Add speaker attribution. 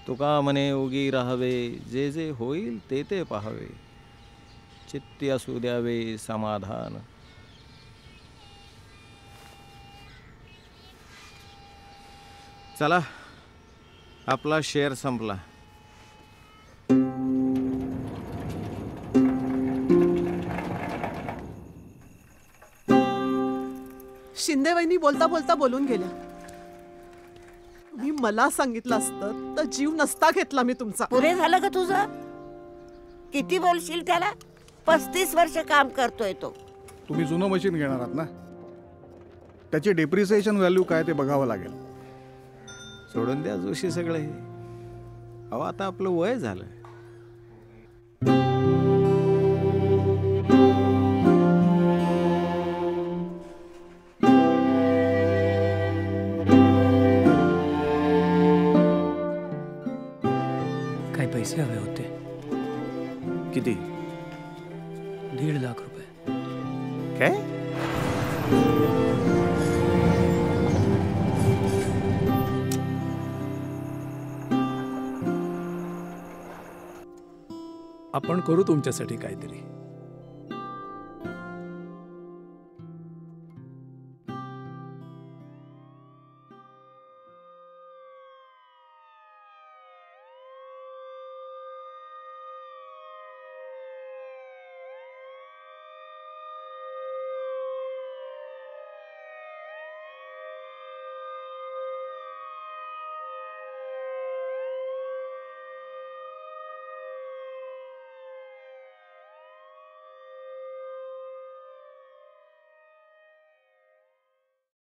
Speaker 1: तुका म्हणे उगी राहावे, जे जे होईल ते ते पाहावे, चित्ती असू द्यावे समाधान. चला, आपला शेअर संपला.
Speaker 2: शिंदेवहिनी बोलता बोलता बोलून गेल्या. तुम्ही मला सांगितलं असतं तर जीव नसता घेतला मी तुमचा.
Speaker 3: पुरे झालं का तुझं? किती बोलशील त्याला? 35 वर्ष काम करतोय तो.
Speaker 4: तुम्ही जुनं मशीन घेणार आहात ना, त्याची डेप्रिसिएशन व्हॅल्यू काय ते बघावं लागेल.
Speaker 1: सोडून द्या जोशी सगळे. अहो आता आपलं वय झालं.
Speaker 5: काही पैसे हवे होते.
Speaker 4: किती?
Speaker 5: 1.5 लाख रुपये.
Speaker 4: काय?
Speaker 5: आपण करू तुमच्यासाठी काहीतरी.